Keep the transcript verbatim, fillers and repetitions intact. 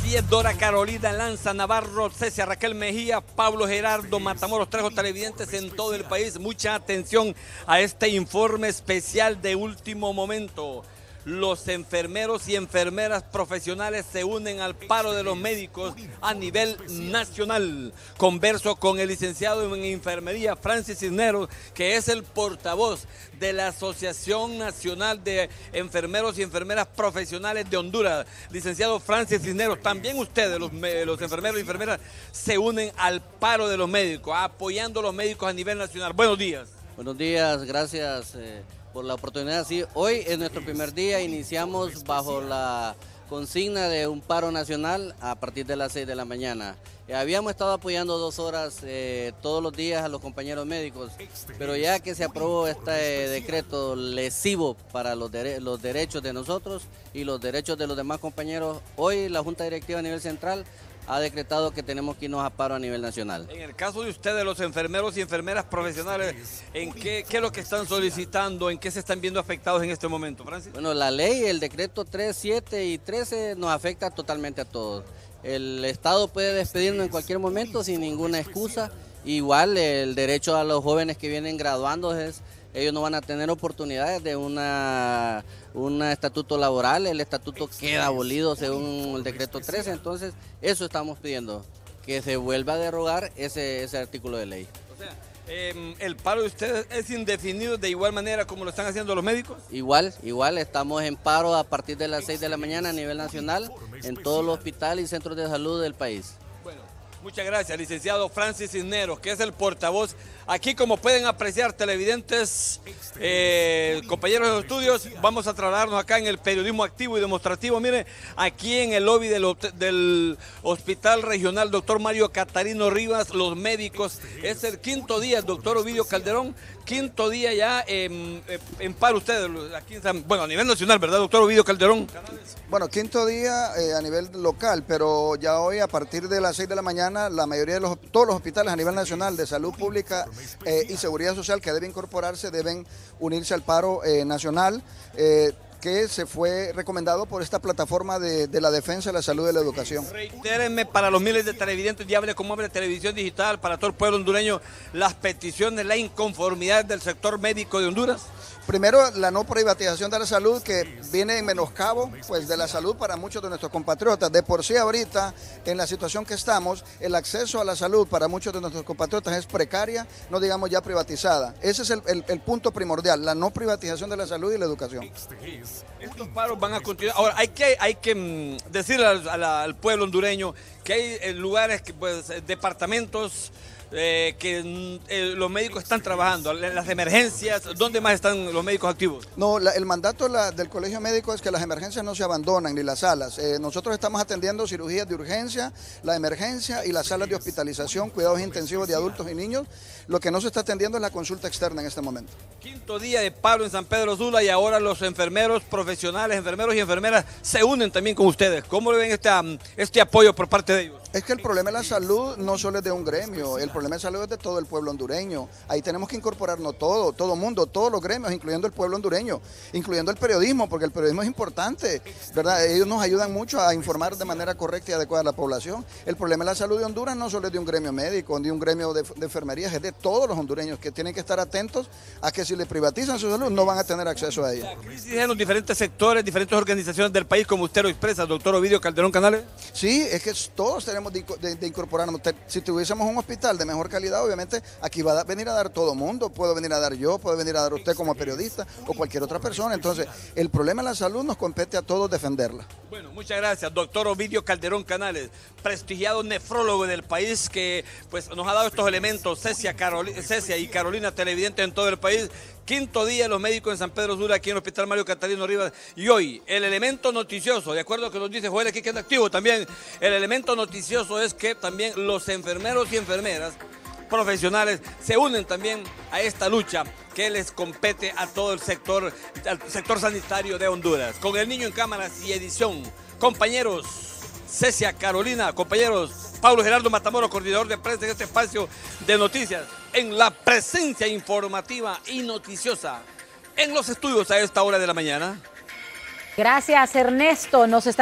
diez, Dora Carolina Lanza Navarro, Cecia Raquel Mejía, Pablo Gerardo Matamoros, tres televidentes en todo el país. Mucha atención a este informe especial de último momento. Los enfermeros y enfermeras profesionales se unen al paro de los médicos a nivel nacional. Converso con el licenciado en enfermería Francis Cisneros, que es el portavoz de la Asociación Nacional de Enfermeros y Enfermeras Profesionales de Honduras. Licenciado Francis Cisneros, también ustedes, los, los enfermeros y enfermeras, se unen al paro de los médicos, apoyando a los médicos a nivel nacional. Buenos días. Buenos días, gracias eh, por la oportunidad. Sí, hoy es nuestro primer día, iniciamos bajo la consigna de un paro nacional a partir de las seis de la mañana. Eh, habíamos estado apoyando dos horas eh, todos los días a los compañeros médicos, pero ya que se aprobó este eh, decreto lesivo para los, dere los derechos de nosotros y los derechos de los demás compañeros, hoy la Junta Directiva a nivel central ha decretado que tenemos que irnos a paro a nivel nacional. En el caso de ustedes, los enfermeros y enfermeras profesionales, ¿en qué, qué es lo que están solicitando? ¿En qué se están viendo afectados en este momento, Francis? Bueno, la ley, el decreto tres, siete y trece nos afecta totalmente a todos. El Estado puede despedirnos en cualquier momento sin ninguna excusa. Igual el derecho a los jóvenes que vienen graduándose, ellos no van a tener oportunidades de una, un estatuto laboral. El estatuto queda abolido según el decreto trece, entonces eso estamos pidiendo, que se vuelva a derogar ese, ese artículo de ley. O sea, eh, ¿el paro de ustedes es indefinido de igual manera como lo están haciendo los médicos? Igual, igual, estamos en paro a partir de las seis de la mañana a nivel nacional en todos los hospitales y centros de salud del país. Muchas gracias, licenciado Francis Cisneros, que es el portavoz. Aquí, como pueden apreciar, televidentes, eh, compañeros de los estudios, vamos a trasladarnos acá en el periodismo activo y demostrativo. Miren, aquí en el lobby del, del Hospital Regional Doctor Mario Catarino Rivas, los médicos, es el quinto día, el doctor Ovidio Calderón, quinto día ya en, en paro ustedes, aquí en San, bueno, a nivel nacional, ¿verdad, doctor Ovidio Calderón? Bueno, quinto día eh, a nivel local, pero ya hoy a partir de las seis de la mañana, la mayoría de los, todos los hospitales a nivel nacional de salud pública eh, y seguridad social que deben incorporarse, deben unirse al paro eh, nacional, eh, que se fue recomendado por esta plataforma de, de la defensa de la salud y de la educación. Reitérenme para los miles de televidentes y hable como hable televisión digital, para todo el pueblo hondureño, las peticiones, la inconformidad del sector médico de Honduras. Primero, la no privatización de la salud, que viene en menoscabo pues, de la salud para muchos de nuestros compatriotas. De por sí ahorita, en la situación que estamos, el acceso a la salud para muchos de nuestros compatriotas es precaria, no digamos ya privatizada. Ese es el, el, el punto primordial, la no privatización de la salud y la educación. Estos paros van a continuar. Ahora, hay que, hay que mm, decirle al, al, al pueblo hondureño que hay eh, lugares, que, pues, eh, departamentos, Eh, que eh, los médicos están trabajando, las emergencias, ¿dónde más están los médicos activos? No, la, el mandato la, del colegio médico es que las emergencias no se abandonan, ni las salas. Eh, nosotros estamos atendiendo cirugías de urgencia, la emergencia y las salas de hospitalización, cuidados intensivos de adultos y niños. Lo que no se está atendiendo es la consulta externa en este momento. Quinto día de paro en San Pedro Sula y ahora los enfermeros profesionales, enfermeros y enfermeras se unen también con ustedes. ¿Cómo le ven este, este apoyo por parte de ellos? Es que el problema de la salud no solo es de un gremio, el problema de salud es de todo el pueblo hondureño. Ahí tenemos que incorporarnos todo, todo mundo, todos los gremios, incluyendo el pueblo hondureño, incluyendo el periodismo, porque el periodismo es importante, ¿verdad? Ellos nos ayudan mucho a informar de manera correcta y adecuada a la población. El problema de la salud de Honduras no solo es de un gremio médico, ni un gremio de, de enfermería, es de todos los hondureños que tienen que estar atentos a que si le privatizan su salud no van a tener acceso a ella. La crisis en los diferentes sectores, diferentes organizaciones del país, como usted lo expresa, doctor Ovidio Calderón Canales. Sí, es que todos tenemos de, de, de incorporarnos. Si tuviésemos un hospital de mejor calidad, obviamente aquí va a venir a dar todo mundo, puedo venir a dar yo, puede venir a dar usted como periodista o cualquier otra persona. Entonces, el problema de la salud nos compete a todos defenderla. Bueno, muchas gracias, doctor Ovidio Calderón Canales, prestigiado nefrólogo del país que pues nos ha dado estos elementos, Cecia, Caroli, Cecia y Carolina, televidentes en todo el país. Quinto día los médicos en San Pedro Sula, aquí en el Hospital Mario Catarino Rivas. Y hoy, el elemento noticioso, de acuerdo a lo que nos dice Joel aquí que anda activo también, el elemento noticioso es que también los enfermeros y enfermeras profesionales se unen también a esta lucha que les compete a todo el sector, al sector sanitario de Honduras. Con el niño en cámaras y edición, compañeros Cecia, Carolina, compañeros Pablo Gerardo Matamoros, coordinador de prensa en este espacio de noticias, en la presencia informativa y noticiosa en los estudios a esta hora de la mañana. Gracias, Ernesto. Nos está